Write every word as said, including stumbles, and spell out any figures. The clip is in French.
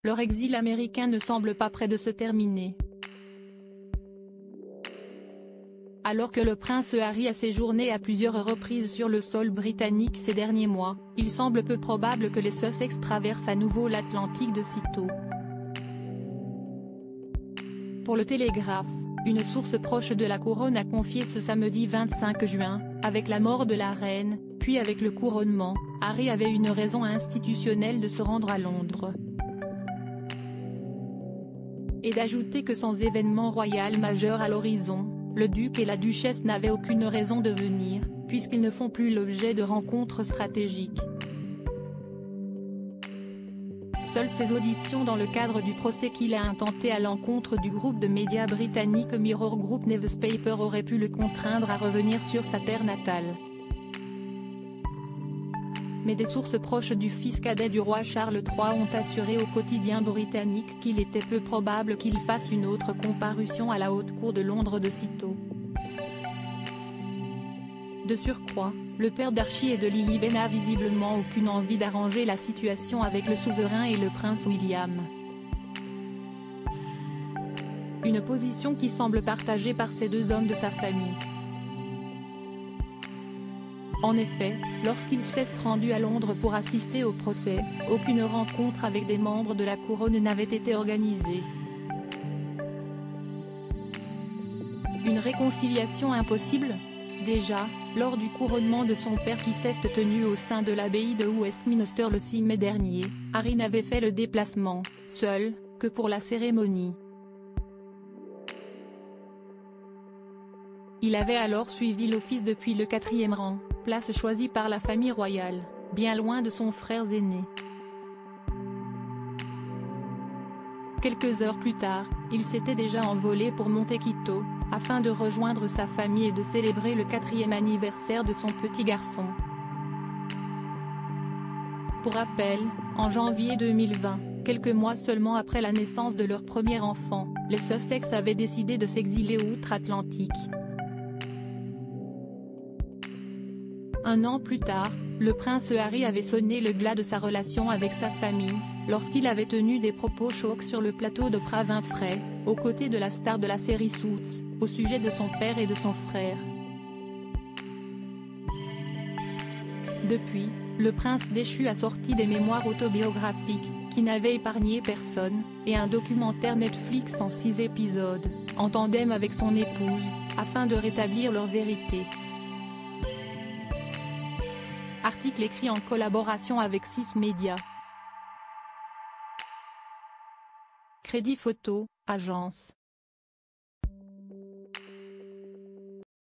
leur exil américain ne semble pas près de se terminer. Alors que le prince Harry a séjourné à plusieurs reprises sur le sol britannique ces derniers mois, il semble peu probable que les Sussex traversent à nouveau l'Atlantique de sitôt. Pour le Télégraphe, une source proche de la couronne a confié ce samedi vingt-cinq juin, avec la mort de la reine, puis avec le couronnement, Harry avait une raison institutionnelle de se rendre à Londres. Et d'ajouter que sans événement royal majeur à l'horizon, le duc et la duchesse n'avaient aucune raison de venir, puisqu'ils ne font plus l'objet de rencontres stratégiques. Seules ses auditions dans le cadre du procès qu'il a intenté à l'encontre du groupe de médias britannique Mirror Group Newspaper auraient pu le contraindre à revenir sur sa terre natale. Mais des sources proches du fils cadet du roi Charles trois ont assuré au quotidien britannique qu'il était peu probable qu'il fasse une autre comparution à la Haute Cour de Londres de sitôt. De surcroît, le père d'Archie et de Lily n'a visiblement aucune envie d'arranger la situation avec le souverain et le prince William. Une position qui semble partagée par ces deux hommes de sa famille. En effet, lorsqu'il s'est rendu à Londres pour assister au procès, aucune rencontre avec des membres de la couronne n'avait été organisée. Une réconciliation impossible ? Déjà, lors du couronnement de son père qui s'est tenu au sein de l'abbaye de Westminster le six mai dernier, Harry n'avait fait le déplacement, seul, que pour la cérémonie. Il avait alors suivi l'office depuis le quatrième rang, place choisie par la famille royale, bien loin de son frère aîné. Quelques heures plus tard, il s'était déjà envolé pour Montecchito, afin de rejoindre sa famille et de célébrer le quatrième anniversaire de son petit garçon. Pour rappel, en janvier deux mille vingt, quelques mois seulement après la naissance de leur premier enfant, les Sussex avaient décidé de s'exiler outre-Atlantique. Un an plus tard, le prince Harry avait sonné le glas de sa relation avec sa famille, lorsqu'il avait tenu des propos chocs sur le plateau d'Oprah Winfrey, aux côtés de la star de la série Suits, au sujet de son père et de son frère. Depuis, le prince déchu a sorti des mémoires autobiographiques, qui n'avaient épargné personne, et un documentaire Netflix en six épisodes, en tandem avec son épouse, afin de rétablir leur vérité. Article écrit en collaboration avec six Médias. Crédit photo, agence.